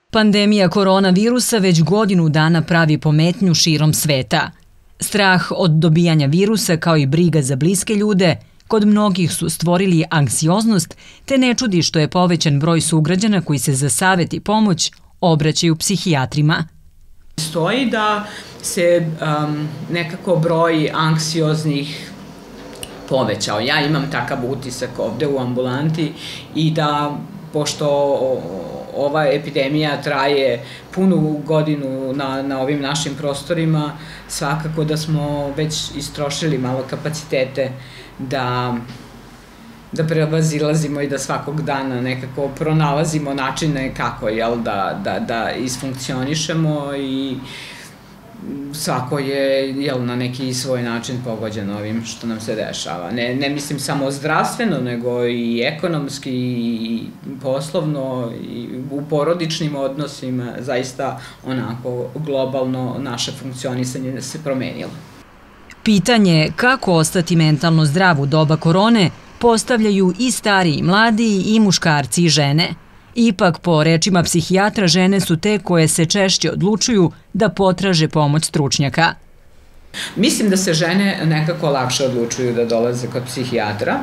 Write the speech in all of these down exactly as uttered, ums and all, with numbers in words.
Pandemija koronavirusa već godinu dana pravi pometnju širom sveta. Strah od dobijanja virusa kao i briga za bliske ljude kod mnogih su stvorili anksioznost, te ne čudi što je povećan broj sugrađana koji se za savjet i pomoć obraćaju psihijatrima. Stoji da se um, nekako broj anksioznih povećao. Ja imam takav utisak ovde u ambulanti i da pošto ova epidemija traje punu godinu na, na ovim našim prostorima, svakako da smo već istrošili malo kapacitete da, da prevazilazimo i da svakog dana nekako pronalazimo načine kako jel, da, da, da isfunkcionišemo i svako je jel, na neki svoj način pogođen ovim što nam se dešava. Ne, ne mislim samo zdravstveno, nego i ekonomski, i poslovno, i u porodičnim odnosima, zaista onako globalno naše funkcionisanje se promenilo. Pitanje kako ostati mentalno zdrav u doba korone postavljaju i stari i mladi i muškarci i žene. Ipak, po rečima psihijatra, žene su te koje se češće odlučuju da potraže pomoć stručnjaka. Mislim da se žene nekako lakše odlučuju da dolaze kod psihijatra.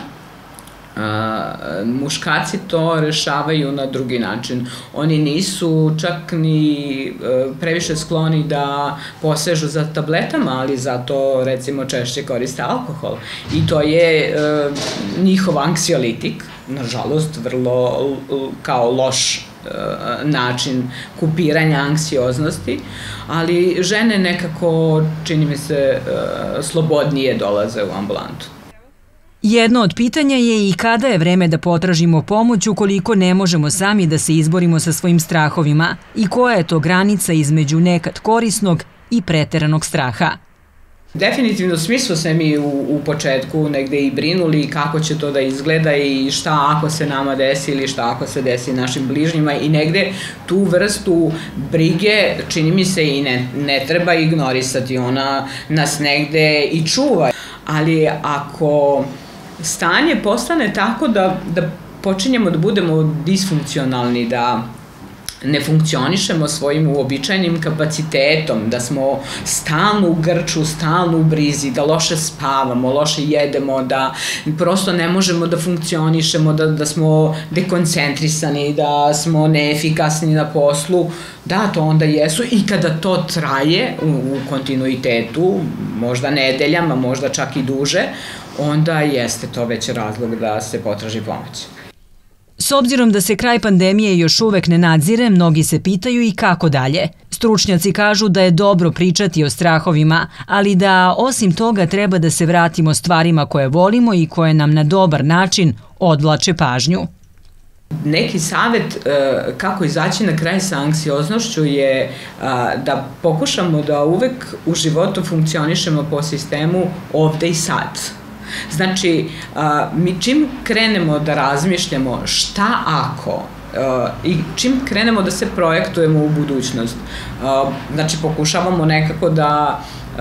Muškarci to rešavaju na drugi način. Oni nisu čak ni previše skloni da posežu za tabletama, ali zato recimo češće koriste alkohol. I to je njihov anksiolitik, nažalost vrlo kao loš način kupiranja anksioznosti, ali žene nekako, čini mi se, slobodnije dolaze u ambulantu. Jedno od pitanja je i kada je vreme da potražimo pomoć ukoliko ne možemo sami da se izborimo sa svojim strahovima i koja je to granica između nekad korisnog i preteranog straha. Definitivno svi smo se mi u, u početku negde i brinuli kako će to da izgleda i šta ako se nama desi ili šta ako se desi našim bližnjima i negde tu vrstu brige čini mi se i ne, ne treba ignorisati, ona nas negde i čuva. Ali ako stanje postane tako da, da počinjemo da budemo disfunkcionalni, da ne funkcionišemo svojim uobičajenim kapacitetom, da smo stalno u grču, stalno u brizi, da loše spavamo, loše jedemo, da prosto ne možemo da funkcionišemo, da, da smo dekoncentrisani, da smo neefikasni na poslu, da, to onda jesu i kada to traje u, u kontinuitetu, možda nedeljama, možda čak i duže, onda jeste to već razlog da se potraži pomoć. S obzirom da se kraj pandemije još uvek ne nadzire, mnogi se pitaju i kako dalje. Stručnjaci kažu da je dobro pričati o strahovima, ali da osim toga treba da se vratimo stvarima koje volimo i koje nam na dobar način odvlače pažnju. Neki savjet kako izaći na kraj sa anksioznošću je da pokušamo da uvek u životu funkcionišemo po sistemu ovde i sad. Znači, mi čim krenemo da razmišljamo šta ako i čim krenemo da se projektujemo u budućnost, znači pokušavamo nekako da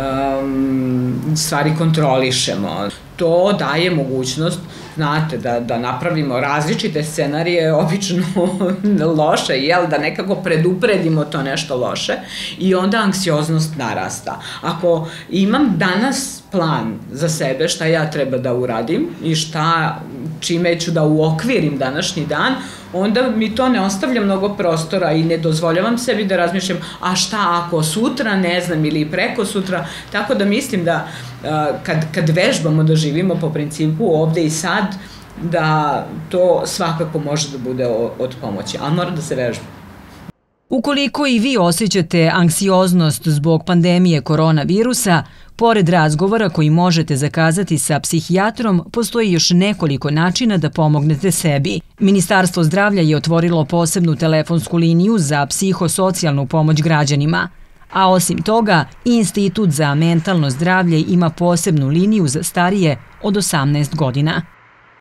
stvari kontrolišemo. To daje mogućnost, znate, da, da napravimo različite scenarije, obično loše, jel, da nekako predupredimo to nešto loše i onda anksioznost narasta. Ako imam danas plan za sebe šta ja treba da uradim i šta, čime ću da uokvirim današnji dan, onda mi to ne ostavlja mnogo prostora i ne dozvoljavam sebi da razmišljam a šta ako sutra, ne znam, ili preko sutra, tako da mislim da kad, kad vežbamo da živimo po principu ovde i sad, da to svakako može da bude od pomoći, ali mora da se vežba. Ukoliko i vi osjećate anksioznost zbog pandemije koronavirusa, pored razgovora koji možete zakazati sa psihijatrom, postoji još nekoliko načina da pomognete sebi. Ministarstvo zdravlja je otvorilo posebnu telefonsku liniju za psihosocijalnu pomoć građanima. A osim toga, Institut za mentalno zdravlje ima posebnu liniju za starije od osamnaest godina.